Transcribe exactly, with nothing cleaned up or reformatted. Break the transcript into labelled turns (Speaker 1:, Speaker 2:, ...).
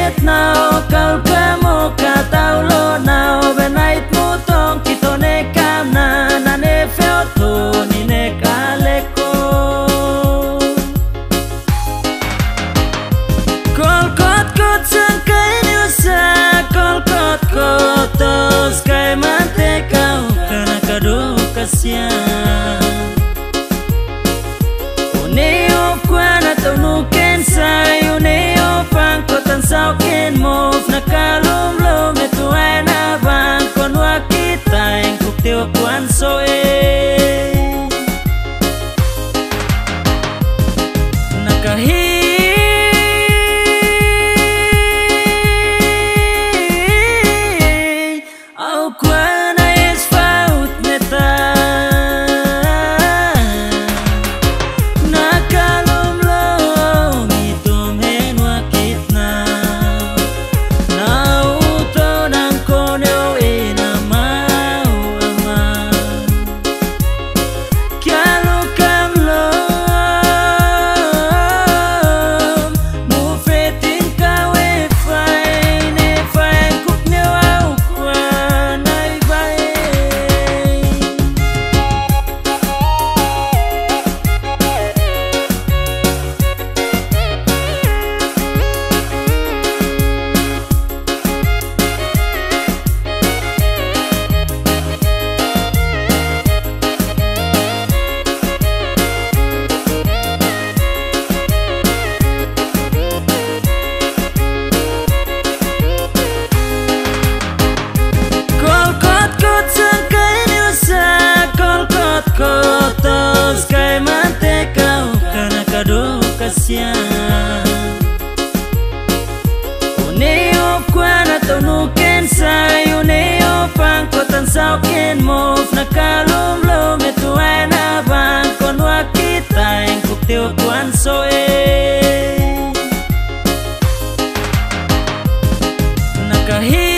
Speaker 1: sakit now kau kamu katau lo now benait mutong kito ne kamna na ne feoto ni ne kaleko kol kot kot sangkai niusa kol kot kotos kai mate kau kana kado kasian uneo kwana tau nuken sai uneo pangkotan saukin move nakalum lum itu aina bang konwa kita yang kuktio kuan soe nakahi au kwana is faut meta nakalum lum itu menwa kitna nauto nang koneo ina mau ama kyalo kam lum mu fetin kawe fai ne fai kup ne au kwanai bai kol kot kot sangkai niusa kol kot kotos kai mate kau kana kado kasian uneo kwana tau nuken sai uneo pangkotan saukin move nakalum lum itu aina bang konwa kita yang kuktio kuan soe nakahi